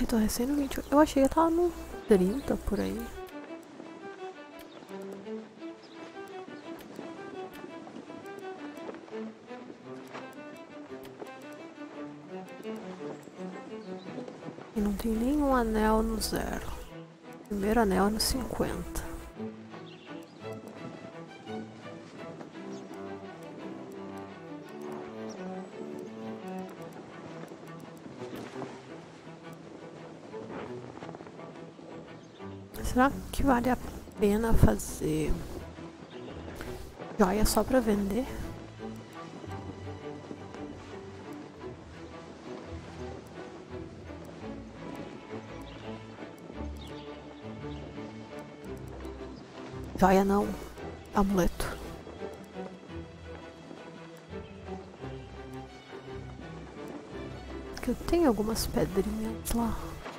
tô recém no 28. Eu achei que tava no 30 por aí. E não tem nenhum anel no 0. Primeiro anel é no 50. Será que vale a pena fazer joia só pra vender? Joia não, amuleto. Porque eu tenho algumas pedrinhas lá.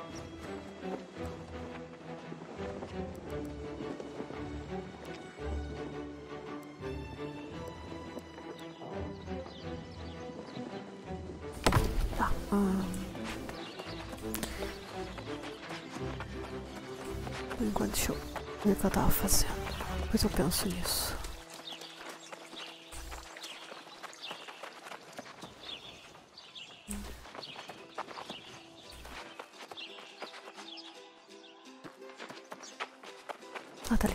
Tá. Por enquanto, deixa eu ver o que eu tava fazendo. Depois eu penso nisso. Ah, tá ali.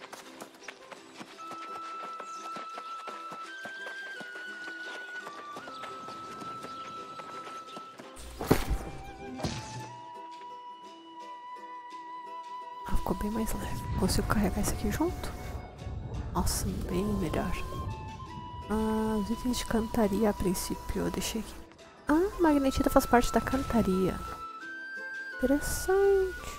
Ah, ficou bem mais leve. Consigo carregar isso aqui junto? Nossa, bem melhor. Ah, os itens de cantaria a princípio eu deixei aqui. Ah, magnetita faz parte da cantaria. Interessante.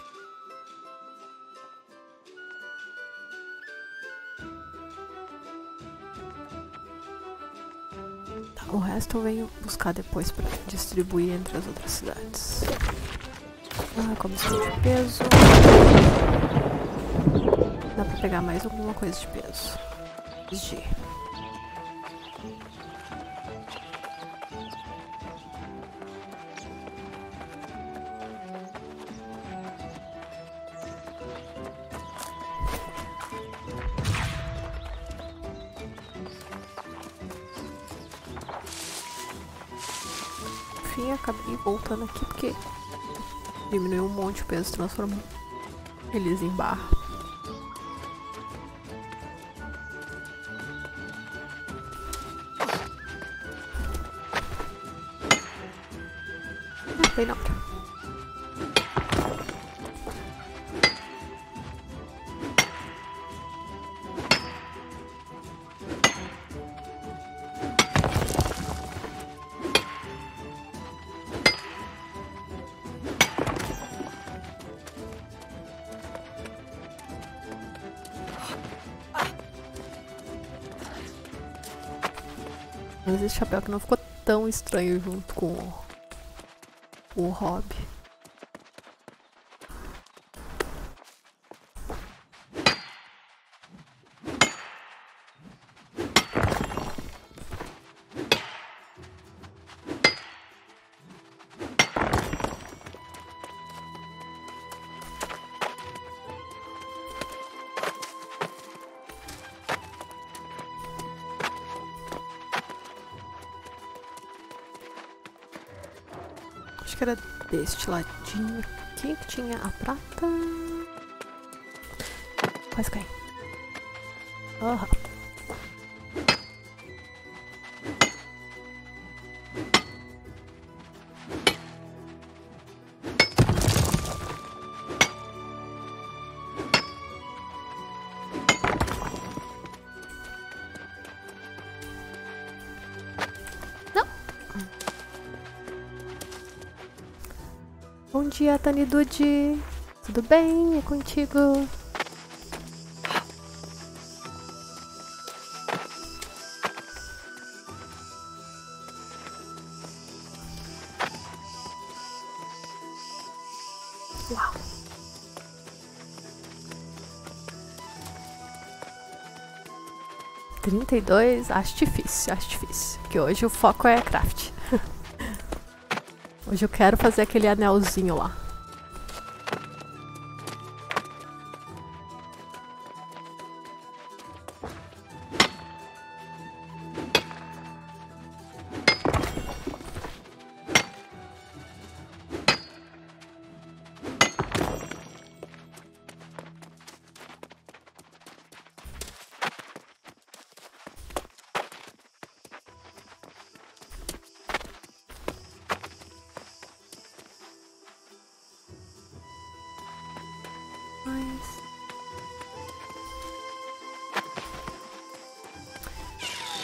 Tá, o resto eu venho buscar depois pra distribuir entre as outras cidades. Ah, combustível de peso. Dá pra pegar mais alguma coisa de peso. G. Enfim, acabei voltando aqui porque diminuiu um monte o peso, transformou eles em barra. Bem na hora. Mas esse chapéu que não ficou tão estranho junto com o hobby. Acho que era deste ladinho aqui que tinha a prata. Quase cai. Aham. Bom dia, Tanidude. Tudo bem? É contigo? Uau. $32, acho difícil, Porque hoje o foco é craft. Hoje eu quero fazer aquele anelzinho lá.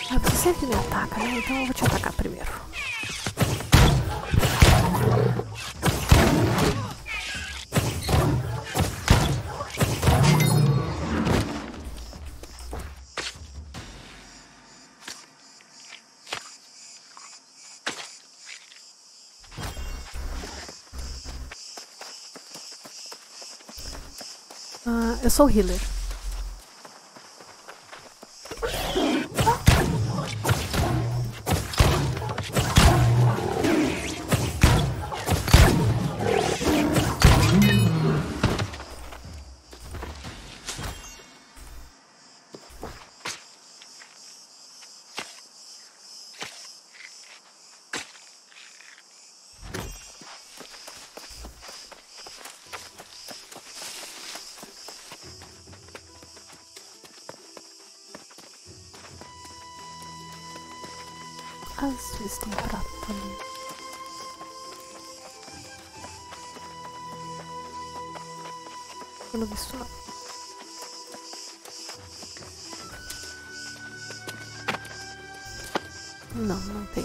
Ah, você sempre me ataca, né? Então eu vou te atacar primeiro. Eu sou o healer. Às vezes tem prato também. Eu não vi isso não. Não tem.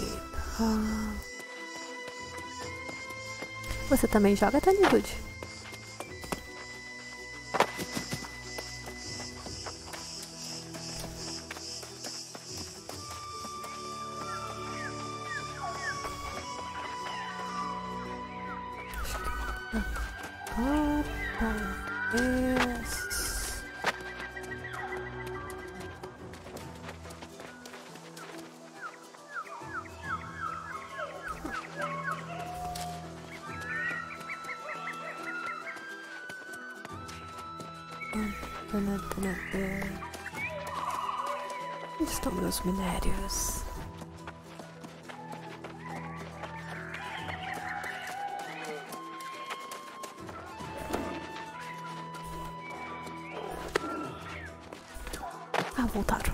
Você também joga, Tanigude? Onde estão meus minérios? Ah, voltaram.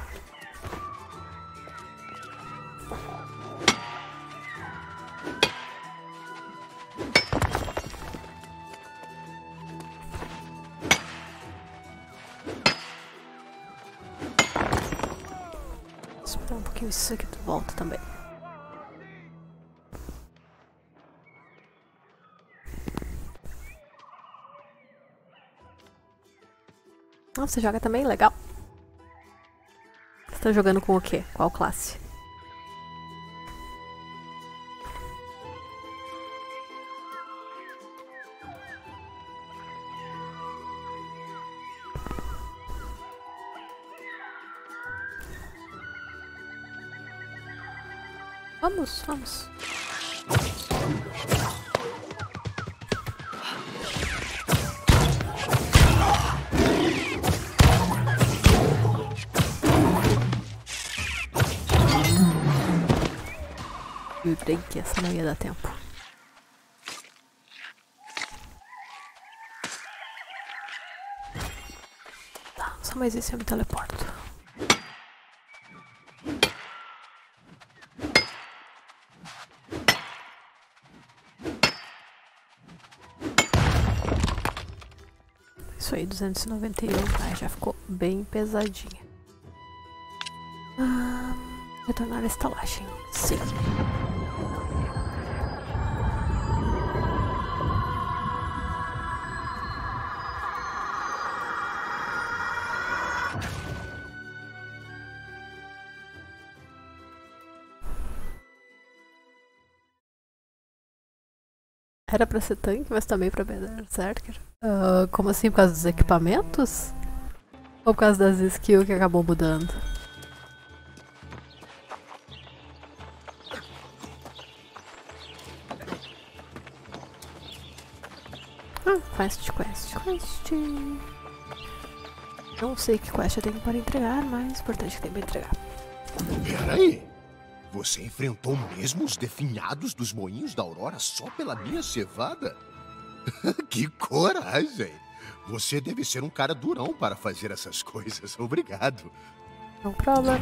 Esperar um pouquinho isso aqui volta também. Nossa, você joga também? Legal. Você tá jogando com o quê? Qual classe? Vamos. Lembrei que essa não ia dar tempo. Tá, só mais esse eu me teleporto. Isso aí, 291, tá? Já ficou bem pesadinha. Retornar a estalagem. Sim. Era pra ser tanque, mas também pra berserker. Como assim? Por causa dos equipamentos? Ou por causa das skills que acabou mudando? Quest. Não sei que quest eu tenho para entregar, mas é importante que tem para entregar. Peraí! Você enfrentou mesmo os definhados dos moinhos da Aurora só pela minha cevada? Que coragem! Você deve ser um cara durão para fazer essas coisas. Obrigado. No problem.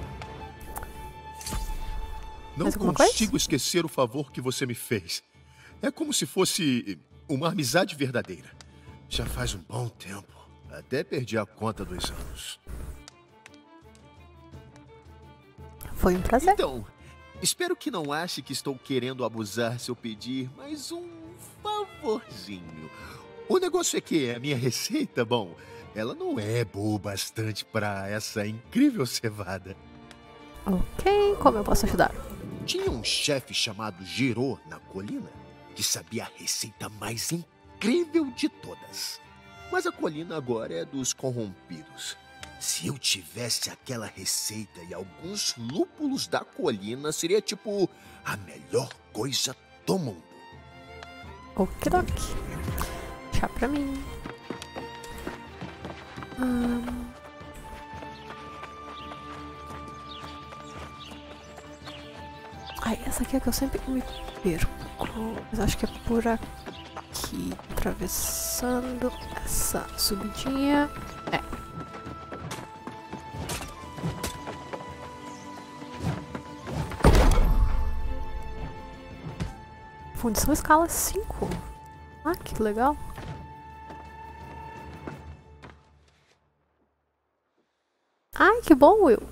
Não consigo esquecer o favor que você me fez. É como se fosse uma amizade verdadeira. Já faz um bom tempo. Até perdi a conta dos anos. Foi um prazer. Então, espero que não ache que estou querendo abusar se eu pedir mais um favorzinho. O negócio é que a minha receita, bom, ela não é boa o bastante para essa incrível cevada. Ok, como eu posso ajudar? Tinha um chefe chamado Giro na colina que sabia a receita mais incrível de todas. Mas a colina agora é dos corrompidos. Se eu tivesse aquela receita e alguns lúpulos da colina, seria tipo a melhor coisa do mundo. Okidoki. Chá pra mim. Ai, essa aqui é que eu sempre me perco. Mas acho que é por aqui. Atravessando essa subidinha. É. Fundição escala 5. Ah, que legal. Ai, que bom, Will.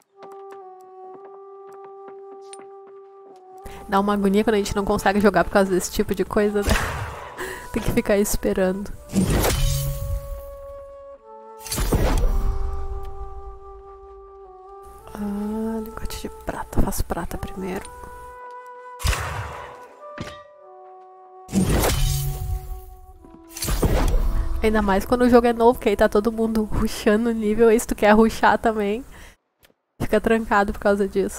Dá uma agonia quando a gente não consegue jogar por causa desse tipo de coisa, né? Tem que ficar esperando. Lingote de prata. Faço prata primeiro. Ainda mais quando o jogo é novo, que aí tá todo mundo rushando o nível. E se tu quer rushar também, fica trancado por causa disso.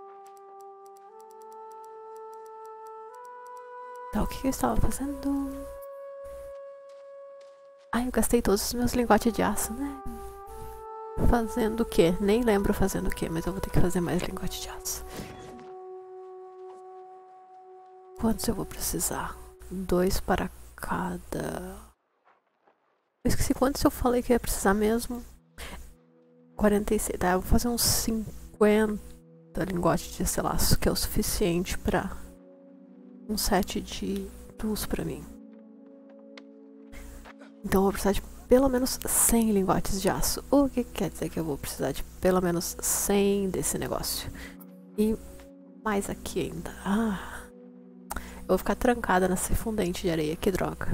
Então, o que eu estava fazendo? Ai, eu gastei todos os meus lingotes de aço, né? Fazendo o quê? Nem lembro fazendo o quê, mas eu vou ter que fazer mais lingote de aço. Quantos eu vou precisar? 2 para cada... Eu esqueci quantos eu falei que ia precisar mesmo. 46. Tá, eu vou fazer uns 50 lingotes de selaço, que é o suficiente pra um set de tools pra mim. Então eu vou precisar de pelo menos 100 lingotes de aço. O que quer dizer que eu vou precisar de pelo menos 100 desse negócio. E mais aqui ainda. Eu vou ficar trancada nesse fundente de areia, que droga.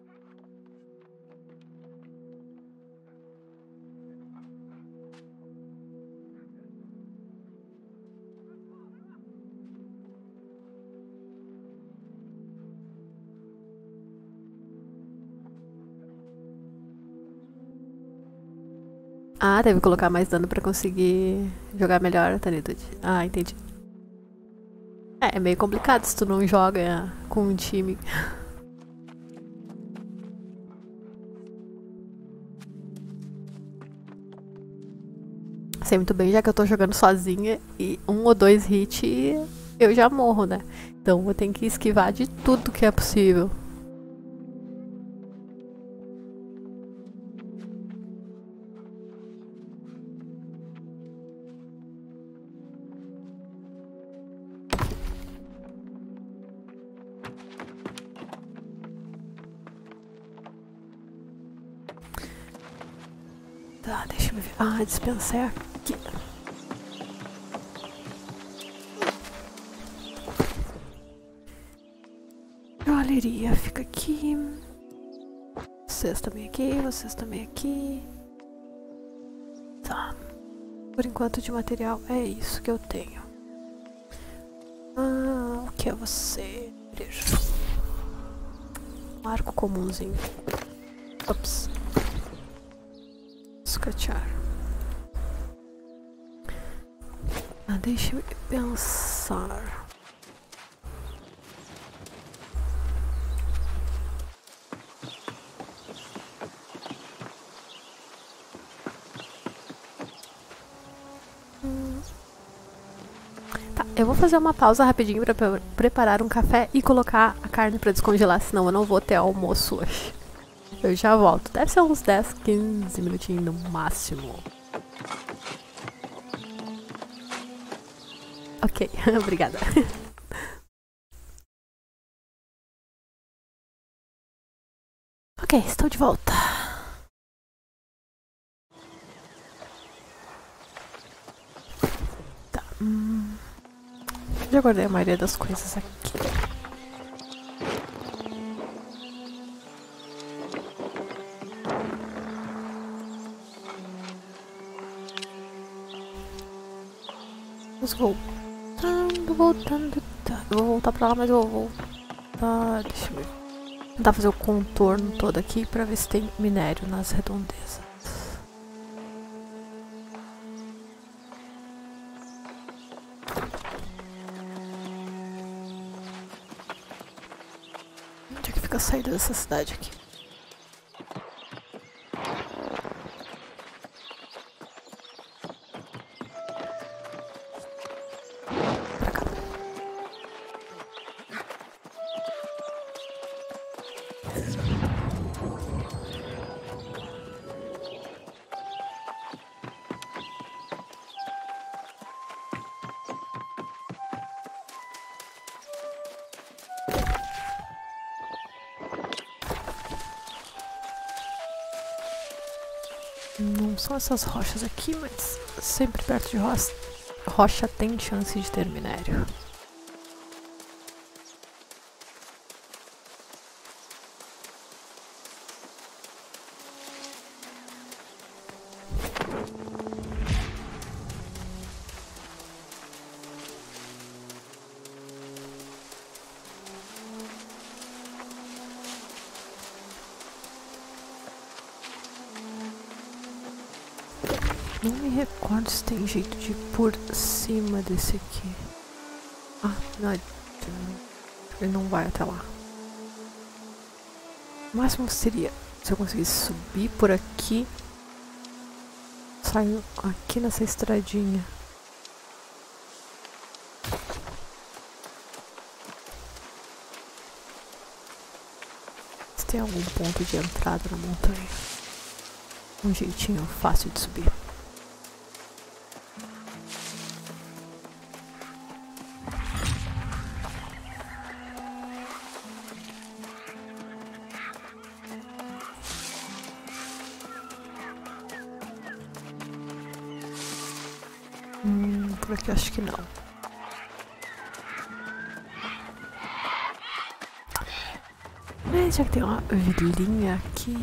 Ah, deve colocar mais dano pra conseguir jogar melhor, Tanitude. Ah, entendi. É meio complicado se tu não joga com um time. Sei muito bem, já que eu tô jogando sozinha e 1 ou 2 hits eu já morro, né? Então vou ter que esquivar de tudo que é possível. Tá, deixa eu ver. Ah, a dispensa é aqui. Joalheria fica aqui. Vocês também aqui, vocês também aqui. Tá. Por enquanto de material é isso que eu tenho. O que é você? Um arco comumzinho. Ops. Escatear. Deixa eu pensar. Tá, eu vou fazer uma pausa rapidinho pra preparar um café e colocar a carne pra descongelar, senão eu não vou ter almoço hoje. Eu já volto. Deve ser uns 10, 15 minutinhos no máximo. Ok, obrigada. Ok, estou de volta. Tá, Já guardei a maioria das coisas aqui. Vamos voltando. Eu vou voltar pra lá, mas eu vou voltar. Deixa eu ver. Tentar fazer o contorno todo aqui pra ver se tem minério nas redondezas. Onde é que fica a saída dessa cidade aqui? Pra cá. Não são essas rochas aqui, mas sempre perto de rocha tem chance de ter minério. Não me recordo se tem jeito de ir por cima desse aqui. Ah, não, ele não vai até lá. O máximo seria se eu conseguisse subir por aqui. Saio aqui nessa estradinha. Se tem algum ponto de entrada na montanha. Um jeitinho fácil de subir. Por aqui acho que não. Mas já que tem uma vilinha aqui.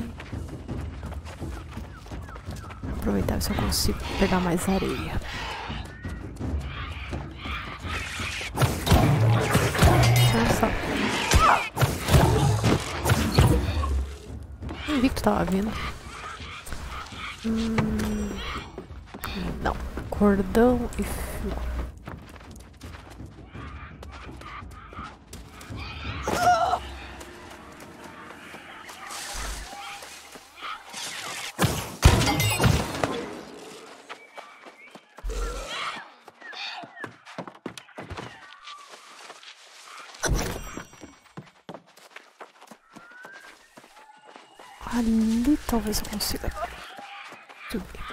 Vou aproveitar se eu consigo pegar mais areia. Nossa. Nem vi que tu tava vindo. Não. Cordão e fio. Ali talvez eu consiga subir.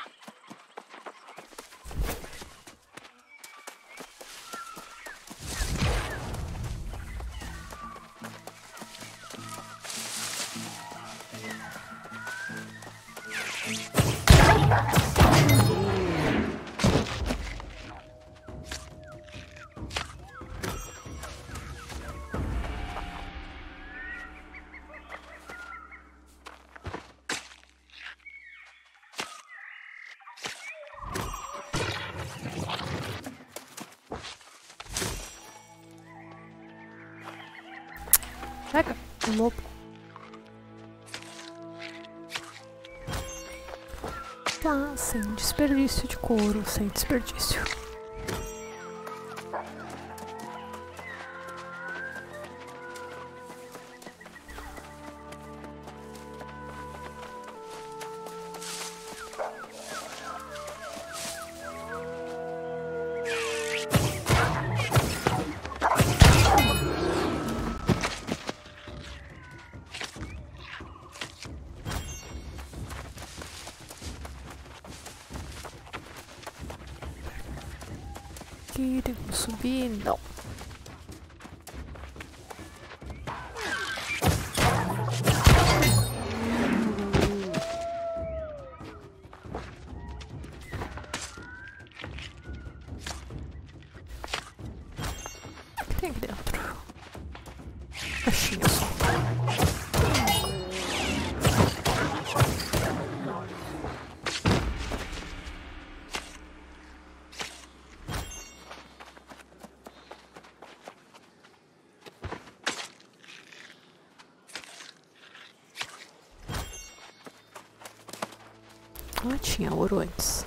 Pega, o lobo. Tá, sem desperdício de couro, sem desperdício. Aqui, tem como subir? Não. tem aqui dentro? Caixinha só. Ah, tinha ouro antes.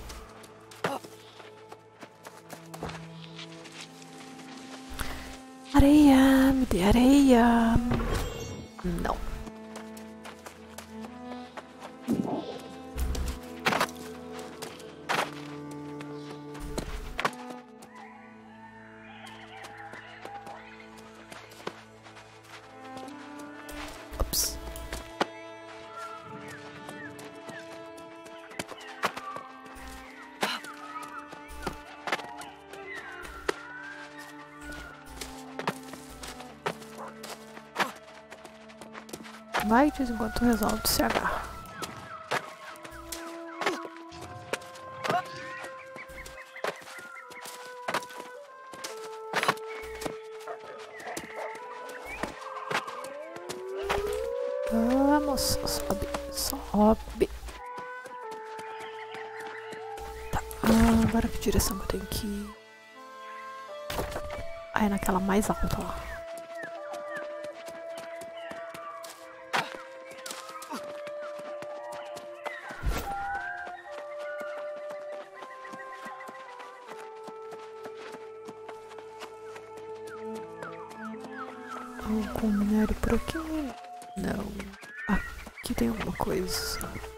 Areia, me dê areia. Não. Ops. Vai de vez em quando resolve se agarrar. Vamos, sobe, sobe. Tá, agora que direção que eu tenho que ir? Ah, é naquela mais alta lá. Algum minério por aqui? Não. Aqui tem alguma coisa.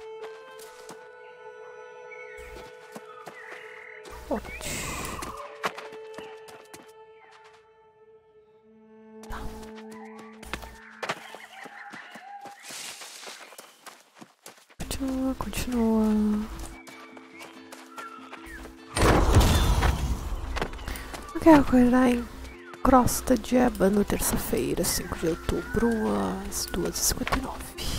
Pote. Tá. Continua, continua. Eu quero acordar em Crosta de Ébano, terça-feira, 5 de outubro, às 2h59.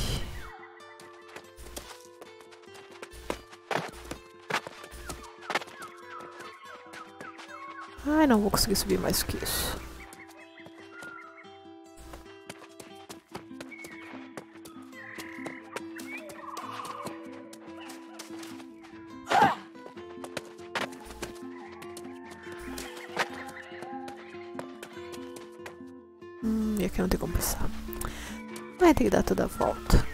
Ai, não vou conseguir subir mais que isso. E aqui não tem como passar. Vai ter que dar toda a volta.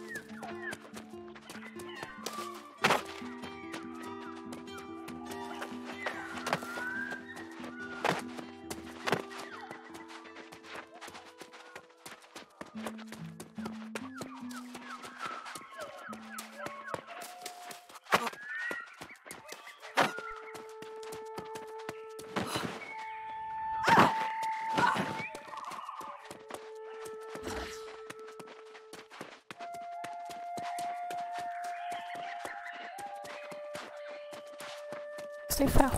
Sem ferro.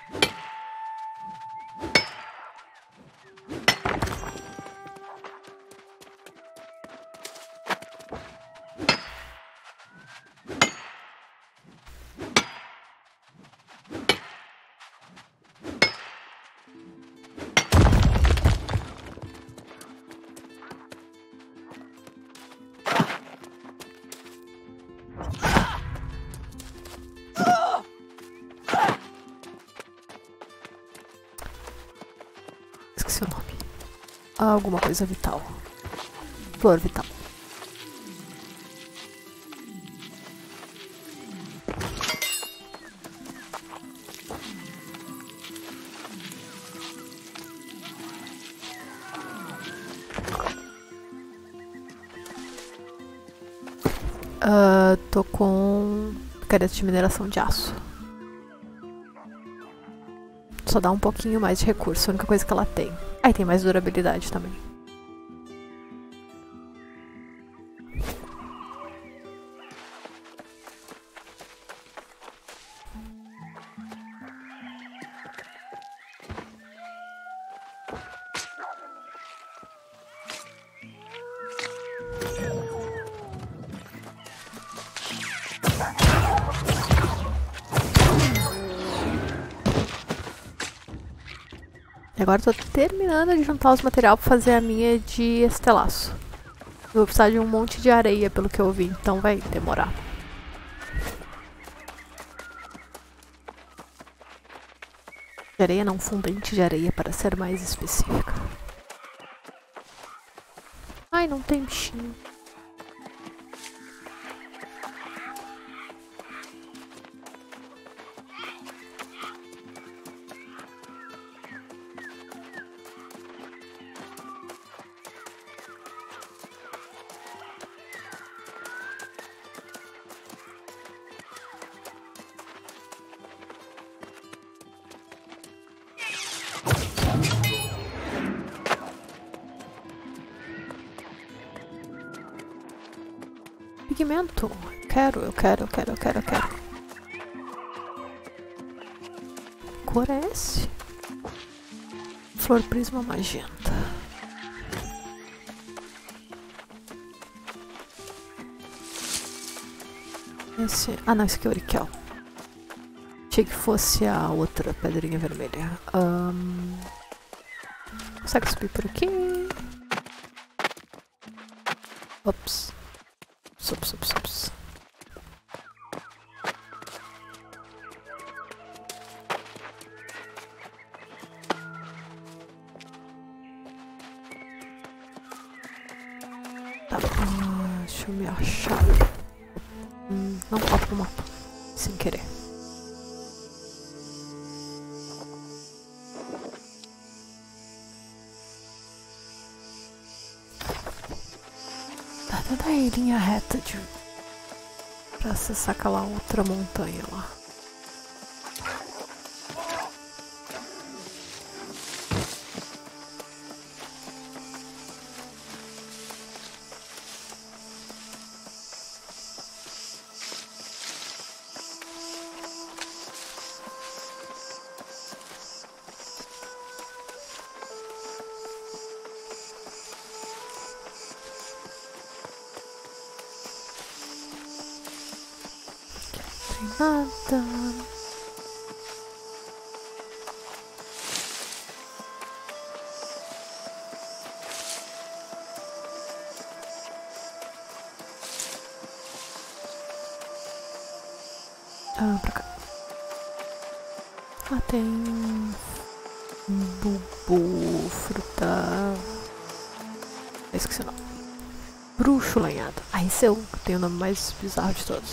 Esqueci o nome. Alguma coisa vital. Flor vital. Tô com picareta de mineração de aço. Só dá um pouquinho mais de recurso, a única coisa que ela tem. Aí tem mais durabilidade também. E agora eu tô terminando de juntar os materiais pra fazer a minha de estelaço. Eu vou precisar de um monte de areia, pelo que eu vi, então vai demorar. De areia não, fundente de areia, para ser mais específica. Ai, não tem bichinho. Pigmento. Eu quero. Cor é esse? Flor prisma magenta. Esse... Ah, não, esse aqui é Oriquel. Achei que fosse a outra pedrinha vermelha. Consegue subir por aqui? Ops. Sups. Tá, deixa eu me achar. Não falta o mapa. Sem querer. Tá em linha reta pra acessar aquela outra montanha lá. Nada. Pra cá. Tem bubu, fruta. Esqueci o nome. Bruxo lanhado. Esse é o que tem o nome mais bizarro de todos.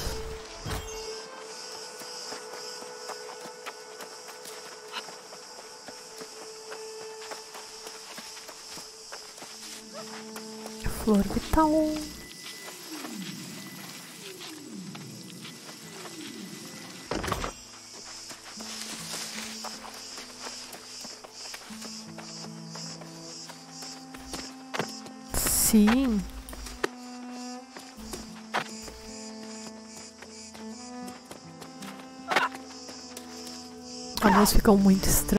Flor vital. Sim. As ficam muito estranhas.